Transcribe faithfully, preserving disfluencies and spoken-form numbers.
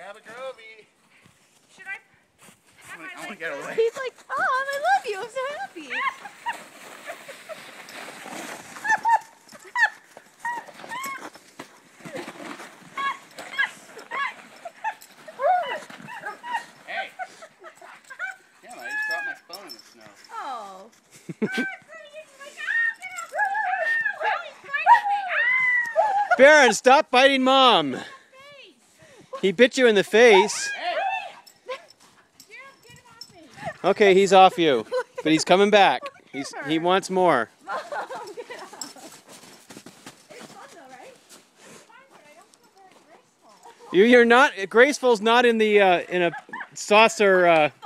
Grab a Grovey. Should I? I want, I want to get away. He's like, Tom, I love you. I'm so happy. Hey. Damn, I just dropped my phone in the snow. Oh. Baron, stop biting Mom. He bit you in the face. Okay, he's off you, but he's coming back. He's he wants more. Mom, get off. It's fun though, right? It's fun, but I don't feel very graceful. You you're not graceful's not in the uh, in a saucer. Uh,